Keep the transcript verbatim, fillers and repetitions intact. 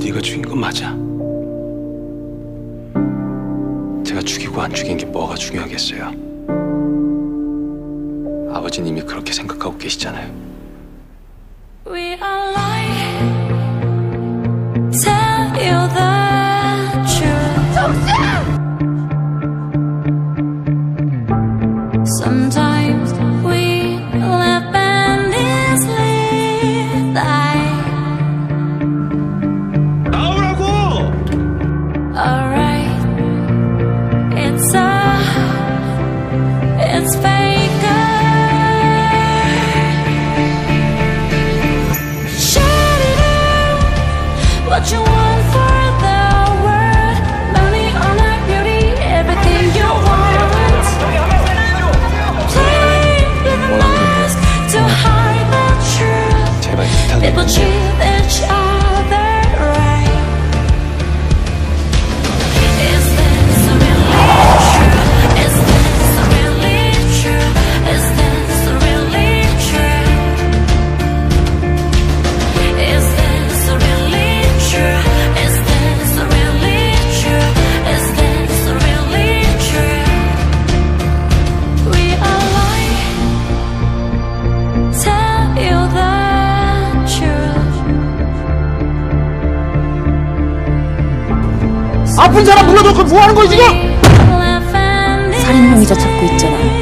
네가 죽인 건 맞아. 제가 죽이고 안 죽인 게 뭐가 중요하겠어요. 아버지는 이미 그렇게 생각하고 계시잖아요. We are lying. Tell you the truth. 정신! Sometimes we live endlessly die. 나오라고! Alright. It's a, it's fake. Shut it out. What you want for the world? Money, honor, beauty, everything you want. Play with a mask to hide the truth. 제발 People 부탁이에요. treat each other right. Is this really true? Is this really true? Is this really true? Is this really true? Is this really true? Is this really true? We are lying. Tell you the truth. 아픈 사람 불러놓고 뭐 하는 거야 지금? We live in 살인용의자 찾고 있잖아.